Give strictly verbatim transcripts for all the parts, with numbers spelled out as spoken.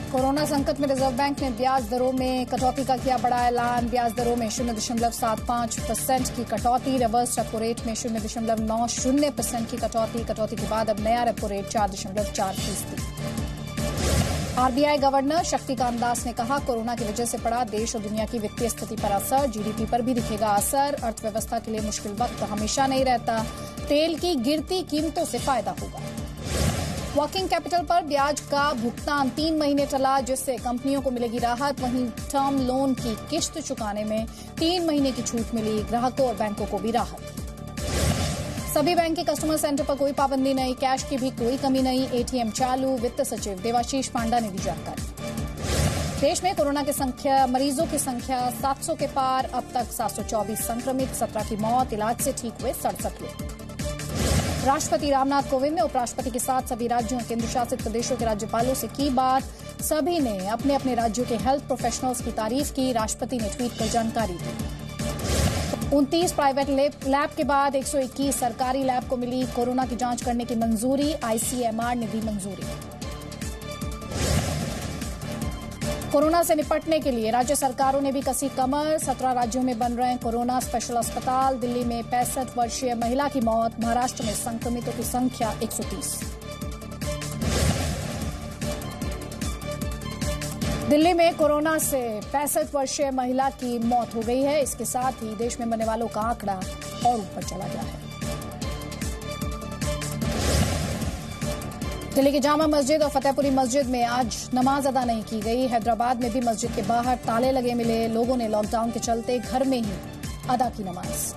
Corona संकट में reserve bank ने ब्याज दरों में कटौती का किया बड़ा ऐलान। ब्याज दरों में शून्य दशमलव सात पांच परसेंट की कटौती। रिवर्स रेपो रेट में शून्य दशमलव नौ शून्य परसेंट की कटौती। कटौती के बाद अब नया रेपो रेट चार दशमलव चार फीसदी। आरबीआई गवर्नर शक्तिकांत दास ने कहा, कोरोना की वजह से पड़ा देश और दुनिया की वित्तीय स्थिति पर असर, जीडीपी पर भी दिखेगा असर। अर्थव्यवस्था के लिए मुश्किल वक्त हमेशा नहीं रहता। तेल की गिरती कीमतों से फायदा होगा। वर्किंग कैपिटल पर ब्याज का भुगतान तीन महीने टला, जिससे कंपनियों को मिलेगी राहत। वहीं टर्म लोन की किश्त चुकाने में तीन महीने की छूट मिली। ग्राहकों और बैंकों को भी राहत। सभी बैंक के कस्टमर सेंटर पर कोई पाबंदी नहीं, कैश की भी कोई कमी नहीं। एटीएम चालू। वित्त सचिव देवाशीष पांडा ने दी जानकारी। देश में कोरोना के संख्या मरीजों की संख्या सात सौ के पार। अब तक सात सौ चौबीस संक्रमित, सत्रह की मौत। इलाज से ठीक हुए सड़सठ लोग। राष्ट्रपति रामनाथ कोविंद ने उपराष्ट्रपति के साथ सभी राज्यों और केंद्र शासित प्रदेशों के राज्यपालों से की बात। सभी ने अपने अपने राज्यों के हेल्थ प्रोफेशनल्स की तारीफ की। राष्ट्रपति ने ट्वीट कर जानकारी दी। उनतीस प्राइवेट लैब के बाद एक सौ इक्कीस सरकारी लैब को मिली कोरोना की जांच करने की मंजूरी। आईसीएमआर ने दी मंजूरी। कोरोना से निपटने के लिए राज्य सरकारों ने भी कसी कमर। सत्रह राज्यों में बन रहे हैं कोरोना स्पेशल अस्पताल। दिल्ली में पैंसठ वर्षीय महिला की मौत। महाराष्ट्र में संक्रमितों की संख्या एक सौ तीस। दिल्ली में कोरोना से पैंसठ वर्षीय महिला की मौत हो गई है। इसके साथ ही देश में मरने वालों का आंकड़ा और ऊपर चला गया है। दिल्ली की जामा मस्जिद और फतेहपुरी मस्जिद में आज नमाज अदा नहीं की गई। हैदराबाद में भी मस्जिद के बाहर ताले लगे मिले। लोगों ने लॉकडाउन के चलते घर में ही अदा की नमाज।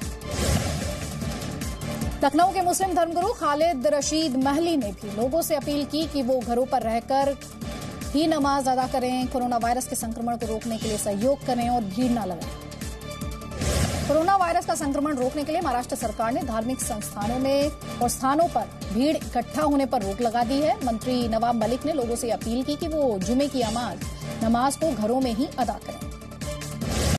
लखनऊ के मुस्लिम धर्मगुरु खालिद रशीद महली ने भी लोगों से अपील की कि वो घरों पर रहकर ही नमाज अदा करें। कोरोना वायरस के संक्रमण को रोकने के लिए सहयोग करें और भीड़ न लगाएं। कोरोना वायरस का संक्रमण रोकने के लिए महाराष्ट्र सरकार ने धार्मिक संस्थानों में और स्थानों पर भीड़ इकट्ठा होने पर रोक लगा दी है। मंत्री नवाब मलिक ने लोगों से अपील की कि वो जुमे की नमाज नमाज को घरों में ही अदा करें।